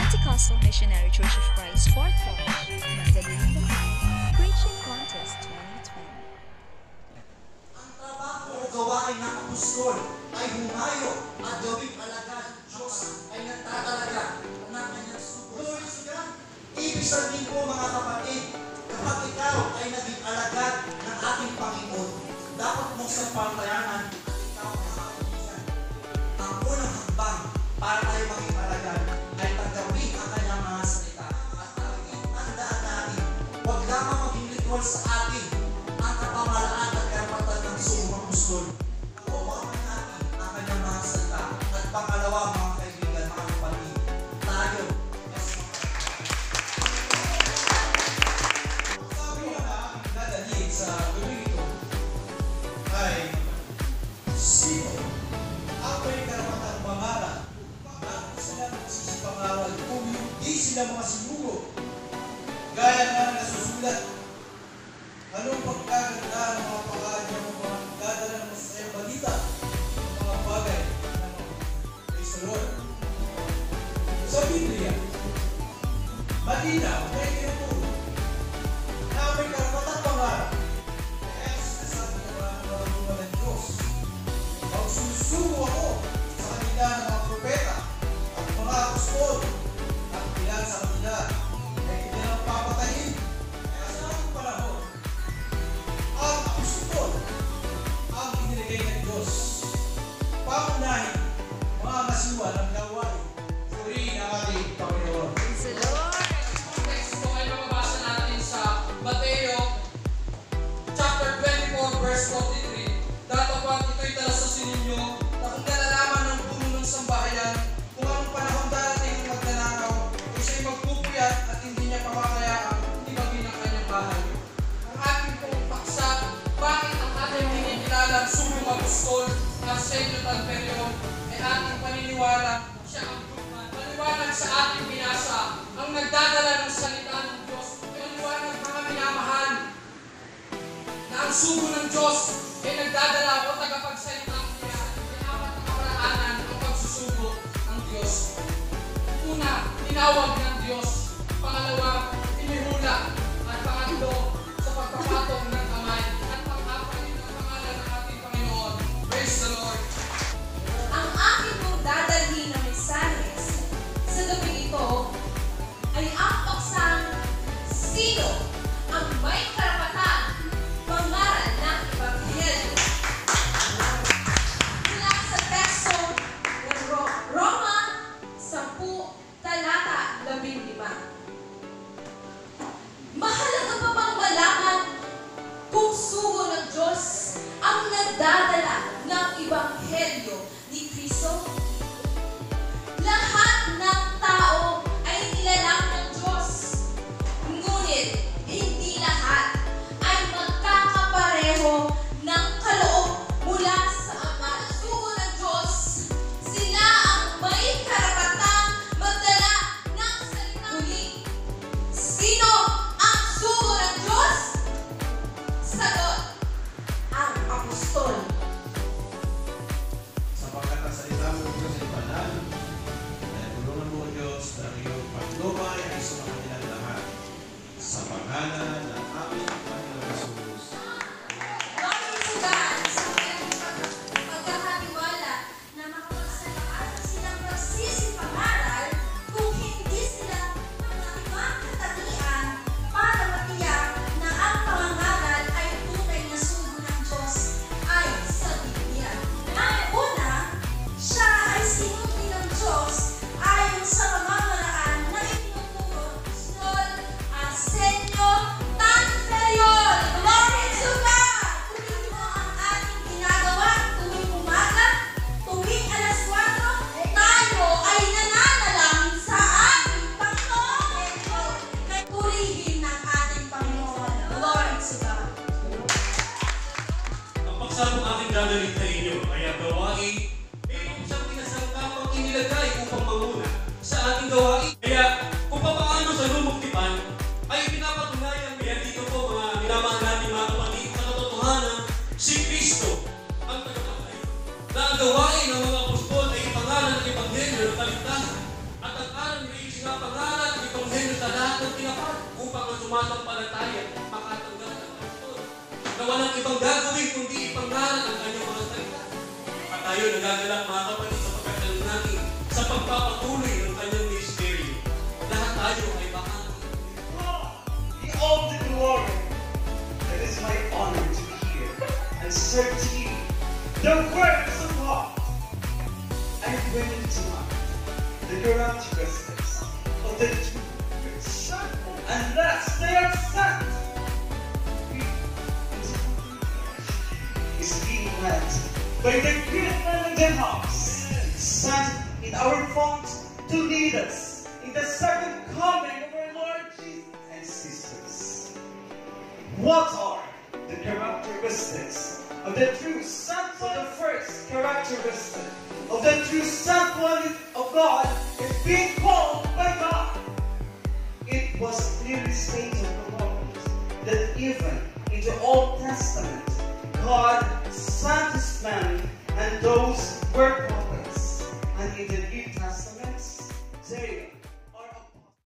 Pentecostal Missionary Church of Christ, Fort College, Mandaluyong, Bukid, Preaching Contest 2020. Ang trabaho o gawain ng apostol ay humayo at gawing alagad. Diyos ay nagtatalaga ng kanyang sugo. Glory to God. Ibig sabihin po mga kapatid, kapag ikaw ay naging alagad ng ating Panginoon, dapat mong sampalatayanan ikaw ang kaibigan. Ang unang hakbang para tayo maging alagad ay tanggapin ang kanyang mga salita at talagang tandaan natin, huwag lamang maging literal sa atin ang kapamalaan at karapatan ng sumong apostol. Nakuha natin ang kanyang mga salita. At pangalawa, mga kaibigan, mga kapatid, tayo sabi nga na aking dadalhin sa gawin ito ay sino ang may karapatang mangaral? Bakit sila magsisipangaral kung hindi sila mga sinuro? Gaya nga nasusulat, anong pagkaganda ng mga pangalan ng mga nagdadala ng masayang balita ng mga bagay ng praise the Lord? Sa Biblia, malinaw na itinuturo na may karapatang pangaral. Kaya sinasabi ng mga nararamdaman ng Diyos, magsusugo ako sa kanila ng mga propeta at mga apostol at ilan sa kanila ay pinapapatayin. Kaya sa aking panahon, ang apostol ang inilagay ng Diyos. Pangunahin mga masiwa ng gawain. Purihin ang ating Panginoon. Praise the Lord! Text ko ay mababasa natin sa Mateo chapter 24 verse 43. Datapwat ito'y talasasin ninyo na kung nalalaman ng puno ng sambahayan kung anong panahon darating ng magnanakaw ay siya'y magpupuyat at hindi niya pamakayaan ibagin ang kanyang bahay. Ang ating pong paksa, bakit ang ating hinihilalang sumong apostol na Senyo Talperio ay ating paniniwala siya ang maliwanag sa ating binasa ang nagdadala ng salita ng Diyos. Maliwanag mga minamahal na ang sugo ng Diyos ay nagdadala o tagapagsalita ng niya ay apat na kaparaanan ang pagsusugo ng Diyos. Una, tinawag ng Diyos. Pangalawa, inihula. At pangatlo, sa pagpapatong ng kamay. At pang-apat ang pangalan ng ating Panginoon. Praise the Lord. Ang aking pong dadalhin na mensahe sa gabi ito ay ang paksang sino ang may karapatan mangaral ng Ebanghelyo. Mula sa teksto ng Roma 10, talata 15. Mahalaga pa bang malaman kung sugo ng Diyos ang nagdadala ng Ebanghelyo ni Kristo? Lahat ng tao ay nilalang ng Diyos. Ngunit hindi lahat ay magkakapareho ng kaloob mula sa Ama. Sugo ng Diyos, sila ang may karapatang magdala ng salita. Muli, sino ang sugo ng Diyos? Sagot, ang apostol. Sapagkat ang salita mo Diyos ay banal, kaya tulungan mo Diyos na ang iyong paglubay ay sumakanilang lahat. Sa pangalan ng aming Panginoon Jesus. Glory to God! Sa pagkakatiwala na makapagsalaan silang magsisipangaral kung hindi sila makakatangian para matiyak na ang pangangaral ay tunay na sugo ng Diyos ay sa Biblia. Ang una, siya ay sinuri ng Diyos ayon sa pamamaraan na itinuturo Apostol Arsenio Talperio. Glory to God! Tuwing mo ang ating ginagawa, tuwing umaga, tuwing alas 4, tayo ay nananalangin sa ating Panginoon. Kaya purihin ng ating Panginoon. Glory to God! Ang pagsabong aking dadalhin sa inyo ay ang gawain mayroong siyang tinasangkapang inilagay upang manguna sa ating gawain. Kaya kung paano sa lumang tipan ay pinapatunayan kaya dito po mga minamahal natin mga kapatid sa katotohanan si Kristo ang tagapagay. Na ang gawain ng mga apostol ay ipangalan ng Ebanghelyo ng kaligtasan at ang aral ni Isinapa sumatampalataya, makatanggap ng pastol, na walang ibang gagawin kundi ipangaral ang kanyang mga salita. At tayo nagagalak mga kapatid sapagkat alam natin sa pagpapatuloy ng kanyang ministeryo, lahat tayo ay baka The all the glory. It is my honor to be here and serve to you the words of God. I bring to mind the characteristics of the true Christian, unless they are sent. Is being led by the great man in the house, sent in our front to lead us in the second coming of our Lord Jesus and sisters. What are the characteristics of the true son? So the first characteristic of the true son of God is being called by God. It was clearly stated in the Lord that even in the Old Testament, God sent His man and those